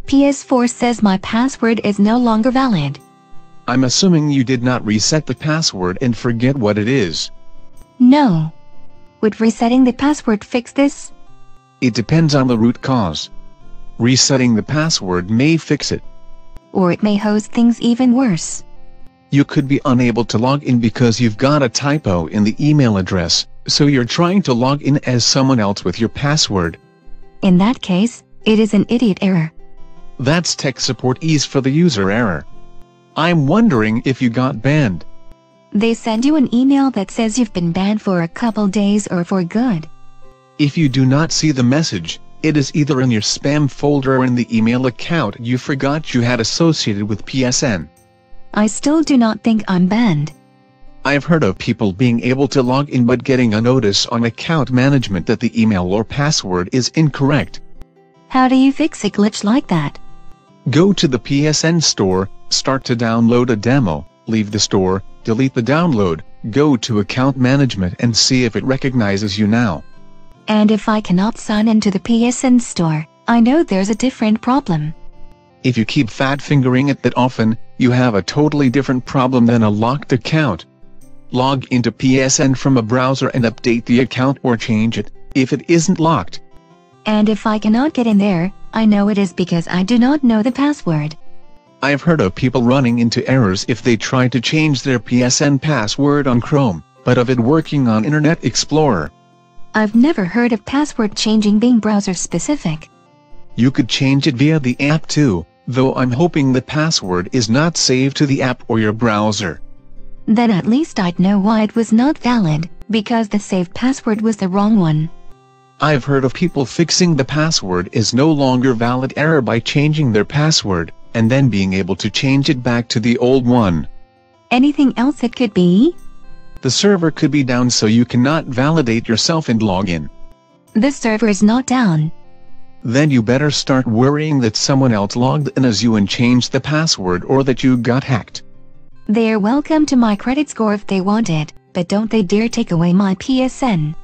PS4 says my password is no longer valid. I'm assuming you did not reset the password and forget what it is. No. Would resetting the password fix this? It depends on the root cause. Resetting the password may fix it. Or it may host things even worse. You could be unable to log in because you've got a typo in the email address, so you're trying to log in as someone else with your password. In that case, it is an idiot error. That's tech support-ese for the user error. I'm wondering if you got banned. They send you an email that says you've been banned for a couple days or for good. If you do not see the message, it is either in your spam folder or in the email account you forgot you had associated with PSN. I still do not think I'm banned. I've heard of people being able to log in but getting a notice on account management that the email or password is incorrect. How do you fix a glitch like that? Go to the PSN store, start to download a demo, leave the store, delete the download, go to account management and see if it recognizes you now. And if I cannot sign into the PSN store, I know there's a different problem. If you keep fat-fingering it that often, you have a totally different problem than a locked account. Log into PSN from a browser and update the account or change it, if it isn't locked. And if I cannot get in there, I know it is because I do not know the password. I've heard of people running into errors if they try to change their PSN password on Chrome, but of it working on Internet Explorer. I've never heard of password changing being browser-specific. You could change it via the app too, though I'm hoping the password is not saved to the app or your browser. Then at least I'd know why it was not valid, because the saved password was the wrong one. I've heard of people fixing the password is no longer valid error by changing their password, and then being able to change it back to the old one. Anything else it could be? The server could be down so you cannot validate yourself and log in. The server is not down. Then you better start worrying that someone else logged in as you and changed the password or that you got hacked. They're welcome to my credit score if they want it, but don't they dare take away my PSN.